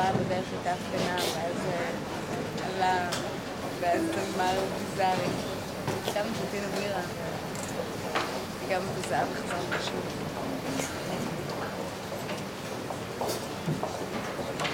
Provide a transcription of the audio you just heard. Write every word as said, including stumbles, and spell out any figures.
שעה בדרך הייתה הפגנה, ואז עלה, ואז אמר ביזארי. גם שתינו בירה, וגם בזהב וחזרנו שוב.